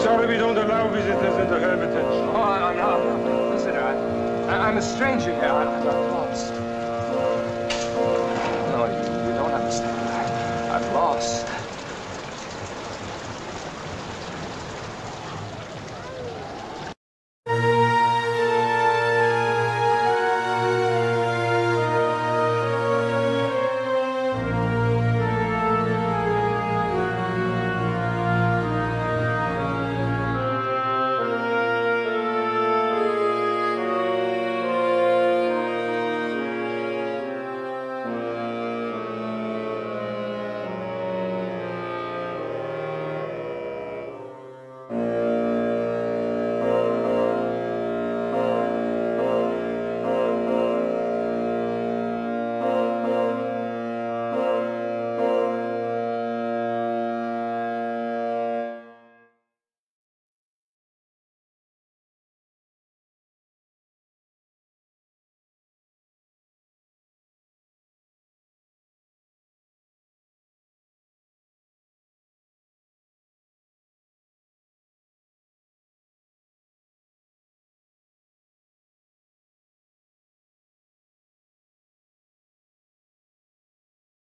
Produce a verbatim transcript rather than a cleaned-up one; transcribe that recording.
sorry we don't allow visitors in the Hermitage. Oh, I'm not. I'm not a visitor. I, I'm a stranger here. I, I got lost. No, you, you don't understand. I, I'm lost.